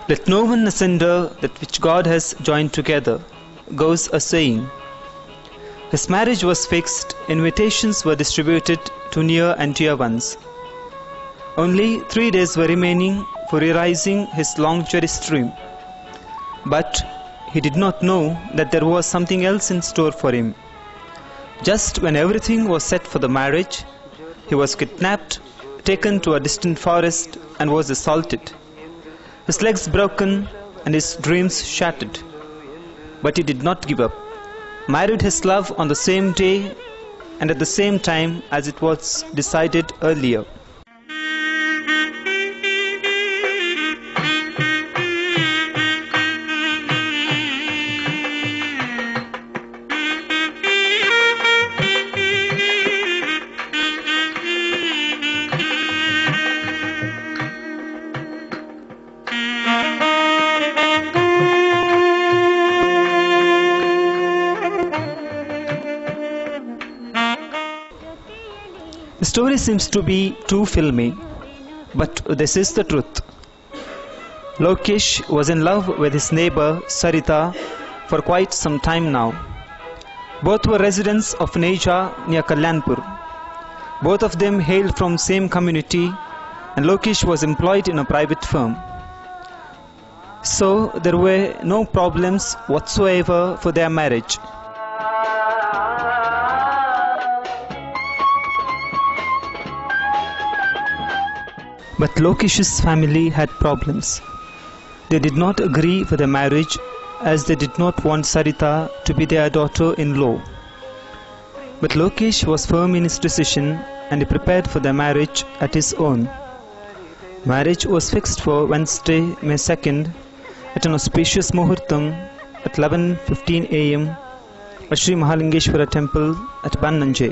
Let no one asunder that which God has joined together, goes a saying. His marriage was fixed, invitations were distributed to near and dear ones. Only 3 days were remaining for realizing his long cherished dream. But he did not know that there was something else in store for him. Just when everything was set for the marriage, he was kidnapped, taken to a distant forest, and was assaulted. His legs broken and his dreams shattered. But he did not give up. Married his love on the same day and at the same time as it was decided earlier. The story seems to be too filmy, but this is the truth. Lokesh was in love with his neighbor Sarita for quite some time now. Both were residents of Neja near Kalyanpur. Both of them hailed from same community, and Lokesh was employed in a private firm. So there were no problems whatsoever for their marriage. But Lokesh's family had problems. They did not agree for the marriage as they did not want Sarita to be their daughter-in-law. But Lokesh was firm in his decision and he prepared for the marriage at his own. Marriage was fixed for Wednesday, May 2nd at an auspicious Muhurtam at 11:15 a.m. at Sri Mahalingeshwara temple at Bannanje.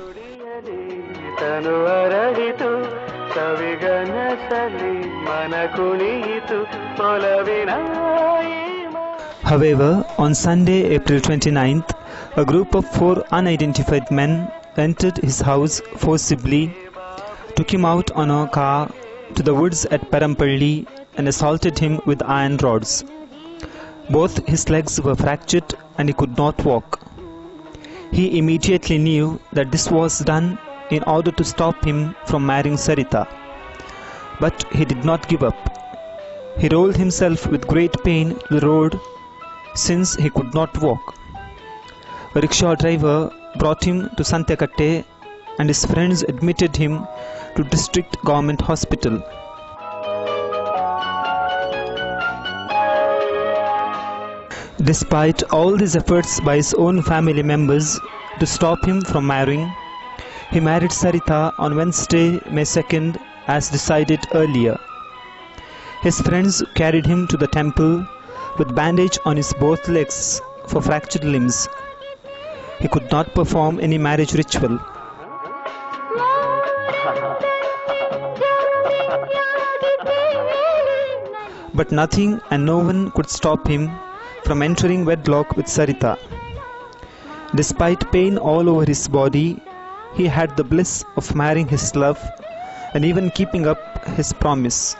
However, on Sunday, April 29th, a group of 4 unidentified men entered his house forcibly, took him out on a car to the woods at Perampalli and assaulted him with iron rods. Both his legs were fractured and he could not walk. He immediately knew that this was done in order to stop him from marrying Sarita. But he did not give up. He rolled himself with great pain to the road since he could not walk. A rickshaw driver brought him to Santyakatte and his friends admitted him to District Government Hospital. Despite all these efforts by his own family members to stop him from marrying, he married Sarita on Wednesday, May 2nd as decided earlier. His friends carried him to the temple with bandage on his both legs for fractured limbs. He could not perform any marriage ritual. But nothing and no one could stop him from entering wedlock with Sarita. Despite pain all over his body, he had the bliss of marrying his love and even keeping up his promise.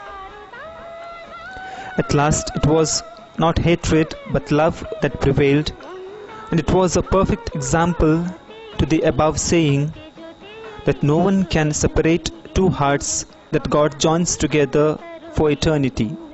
At last it was not hatred but love that prevailed, and it was a perfect example to the above saying that no one can separate two hearts that God joins together for eternity.